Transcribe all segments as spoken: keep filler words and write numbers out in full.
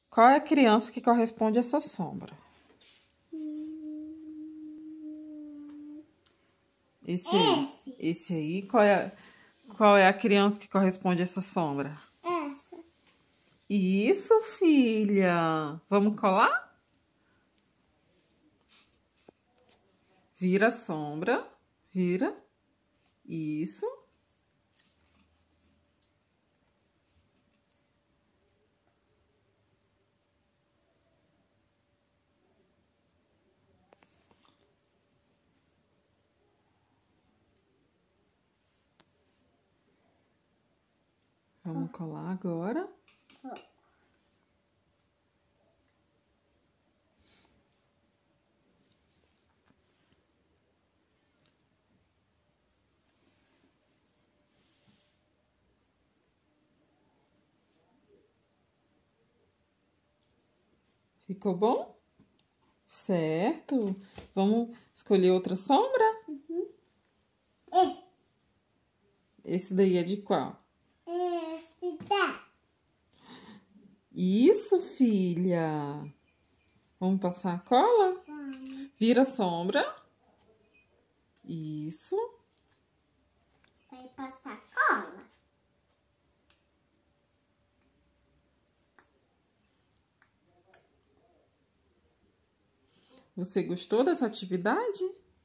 Qual é a criança que corresponde a essa sombra? Esse aí. Esse. Esse aí, qual é, qual é a criança que corresponde a essa sombra? Essa. Isso, filha. Vamos colar? Vira a sombra. Vira. Isso. Vamos colar agora. Ficou bom? Certo. Vamos escolher outra sombra? Uhum. Esse. Esse daí é de qual? Esse tá. Isso, filha. Vamos passar a cola? Hum. Vira a sombra. Isso. Vai passar cola. Você gostou dessa atividade?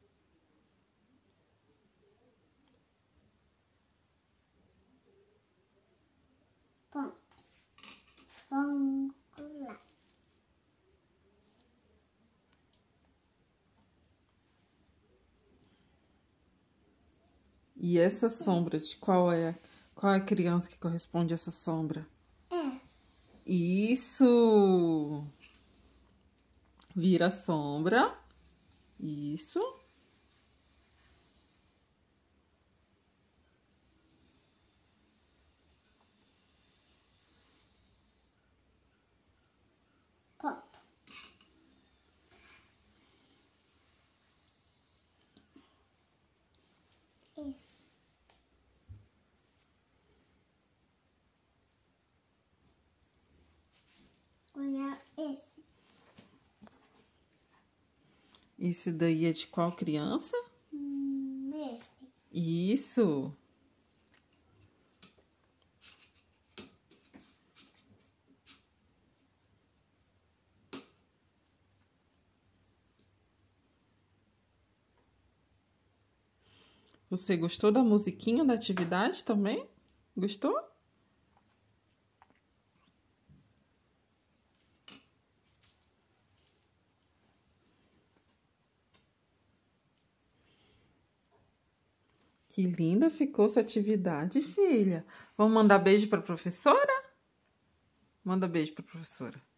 Pronto. Vamos lá. E essa sombra, de qual é? Qual é a criança que corresponde a essa sombra? Essa. Isso! Vira a sombra. Isso. Pronto. Esse. Olha esse. Esse daí é de qual criança? Hum, esse. Isso. Você gostou da musiquinha da atividade também? Gostou? Que linda ficou essa atividade, filha. Vamos mandar beijo para a professora? Manda beijo para a professora.